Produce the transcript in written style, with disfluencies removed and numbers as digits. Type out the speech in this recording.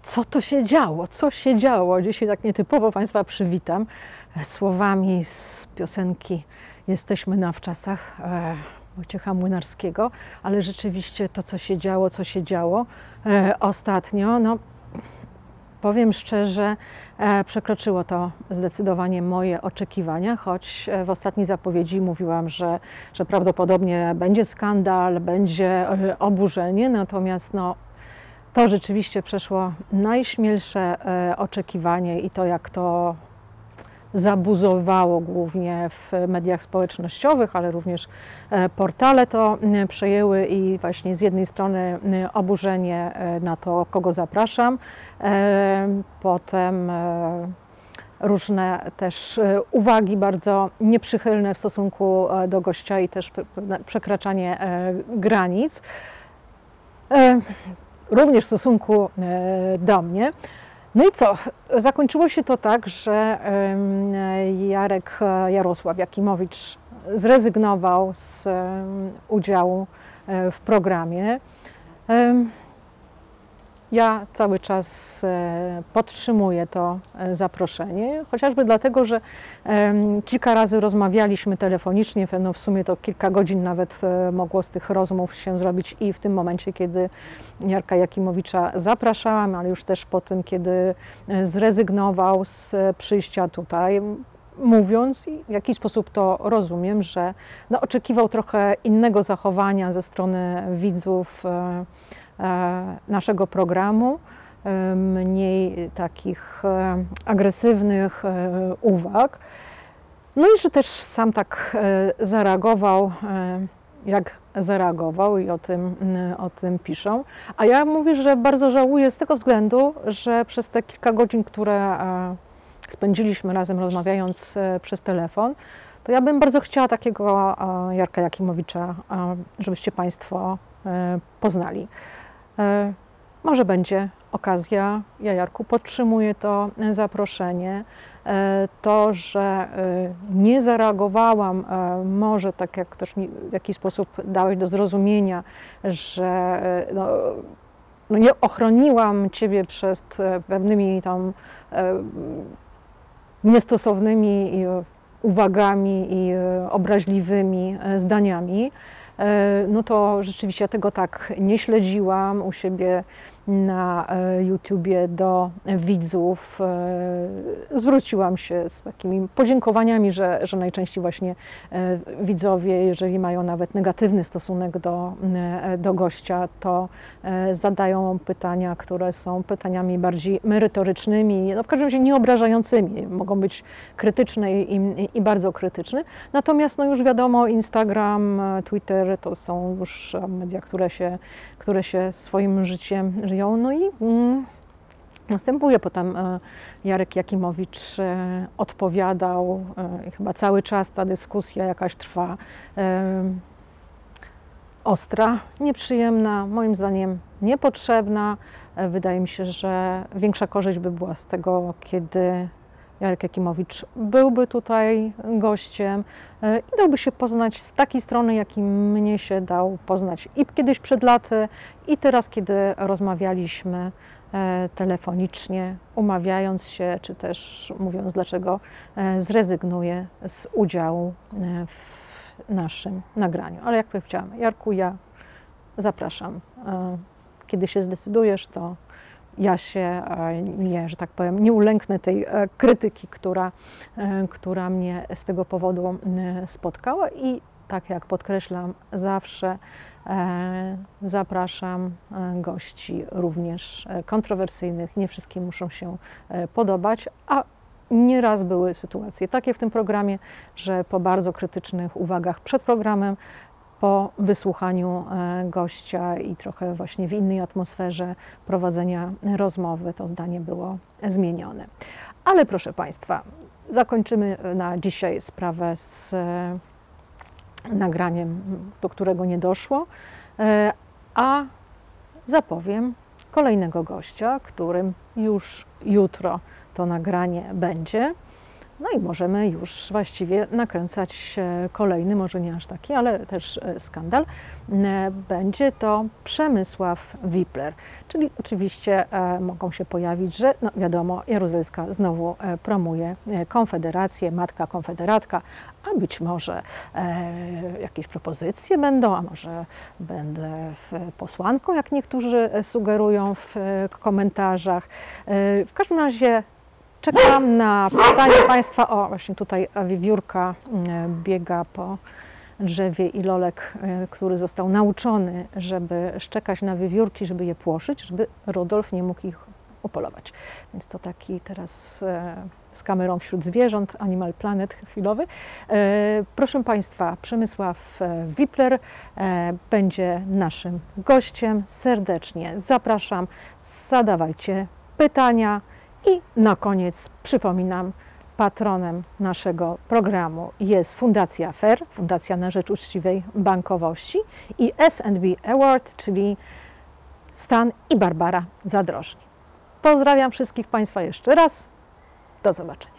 co to się działo? Co się działo? Dzisiaj tak nietypowo Państwa przywitam słowami z piosenki Jesteśmy na wczasach Wojciecha Młynarskiego, ale rzeczywiście to, co się działo ostatnio, no powiem szczerze, przekroczyło to zdecydowanie moje oczekiwania, choć w ostatniej zapowiedzi mówiłam, że prawdopodobnie będzie skandal, będzie oburzenie, natomiast no, to rzeczywiście przeszło najśmielsze oczekiwanie i to, jak to zabuzowało głównie w mediach społecznościowych, ale również portale to przejęły i właśnie z jednej strony oburzenie na to, kogo zapraszam, potem różne też uwagi bardzo nieprzychylne w stosunku do gościa i też przekraczanie granic, również w stosunku do mnie. No i co? Zakończyło się to tak, że Jarosław Jakimowicz zrezygnował z udziału w programie. Ja cały czas podtrzymuję to zaproszenie, chociażby dlatego, że kilka razy rozmawialiśmy telefonicznie, no w sumie to kilka godzin nawet mogło z tych rozmów się zrobić i w tym momencie, kiedy Jarka Jakimowicza zapraszałam, ale już też po tym, kiedy zrezygnował z przyjścia tutaj, mówiąc, i w jaki sposób to rozumiem, że no, oczekiwał trochę innego zachowania ze strony widzów naszego programu, mniej takich agresywnych uwag. No i że też sam tak zareagował, jak zareagował i o tym piszą. A ja mówię, że bardzo żałuję z tego względu, że przez te kilka godzin, które spędziliśmy razem rozmawiając przez telefon, to ja bym bardzo chciała takiego Jarka Jakimowicza, żebyście Państwo poznali. Może będzie okazja. Ja, Jarku, podtrzymuję to zaproszenie. To, że nie zareagowałam, może tak jak też mi w jakiś sposób dałeś do zrozumienia, że no nie ochroniłam Ciebie przed pewnymi tam niestosownymi uwagami i obraźliwymi zdaniami, no to rzeczywiście ja tego tak nie śledziłam u siebie na YouTubie do widzów. Zwróciłam się z takimi podziękowaniami, że najczęściej właśnie widzowie, jeżeli mają nawet negatywny stosunek do gościa, to zadają pytania, które są pytaniami bardziej merytorycznymi, no w każdym razie nie obrażającymi. Mogą być krytyczne i bardzo krytyczne. Natomiast no już wiadomo, Instagram, Twitter to są już media, które się swoim życiem żyją. No i następuje potem Jarek Jakimowicz odpowiadał, chyba cały czas ta dyskusja jakaś trwa, ostra, nieprzyjemna, moim zdaniem niepotrzebna. Wydaje mi się, że większa korzyść by była z tego, kiedy Jarek Jakimowicz byłby tutaj gościem i dałby się poznać z takiej strony, jakiej mnie się dał poznać i kiedyś przed laty, i teraz, kiedy rozmawialiśmy telefonicznie, umawiając się, czy też mówiąc, dlaczego zrezygnuje z udziału w naszym nagraniu. Ale jak powiedziałam, Jarku, ja zapraszam. Kiedy się zdecydujesz, to ja się że tak powiem, nie ulęknę tej krytyki, która mnie z tego powodu spotkała i tak jak podkreślam, zawsze zapraszam gości również kontrowersyjnych. Nie wszystkim muszą się podobać, a nieraz były sytuacje takie w tym programie, że po bardzo krytycznych uwagach przed programem, po wysłuchaniu gościa i trochę właśnie w innej atmosferze prowadzenia rozmowy to zdanie było zmienione. Ale proszę Państwa, zakończymy na dzisiaj sprawę z nagraniem, do którego nie doszło, a zapowiem kolejnego gościa, którym już jutro to nagranie będzie. No i możemy już właściwie nakręcać kolejny, może nie aż taki, ale też skandal. Będzie to Przemysław Wipler, czyli oczywiście mogą się pojawić, że no wiadomo, Jaruzelska znowu promuje Konfederację, matka Konfederatka, a być może jakieś propozycje będą, a może będę posłanką, jak niektórzy sugerują w komentarzach. W każdym razie czekam na pytanie Państwa. O, właśnie tutaj wiewiórka biega po drzewie i Lolek, który został nauczony, żeby szczekać na wiewiórki, żeby je płoszyć, żeby Rudolf nie mógł ich upolować. Więc to taki teraz z kamerą wśród zwierząt, Animal Planet chwilowy. Proszę Państwa, Przemysław Wipler będzie naszym gościem. Serdecznie zapraszam, zadawajcie pytania. I na koniec przypominam, patronem naszego programu jest Fundacja FAIR, Fundacja na rzecz uczciwej bankowości, i S&B Award, czyli Stan i Barbara Zadrożni. Pozdrawiam wszystkich Państwa jeszcze raz. Do zobaczenia.